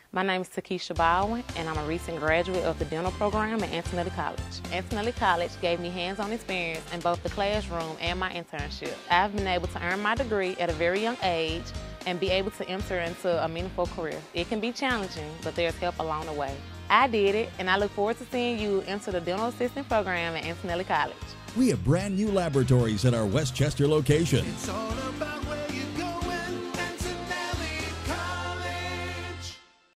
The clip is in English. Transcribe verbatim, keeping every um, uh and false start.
My name is Takesha Baldwin, and I'm a recent graduate of the dental program at Antonelli College. Antonelli College gave me hands-on experience in both the classroom and my internship. I've been able to earn my degree at a very young age and be able to enter into a meaningful career. It can be challenging, but there's help along the way. I did it, and I look forward to seeing you enter the dental assistant program at Antonelli College. We have brand new laboratories at our Westchester location. It's all about